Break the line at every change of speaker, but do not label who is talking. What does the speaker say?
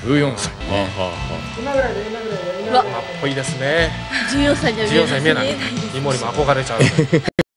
14歳。
うわ、
まあっぽいですね。
14歳じゃ
14歳見えない。井森も憧れちゃう。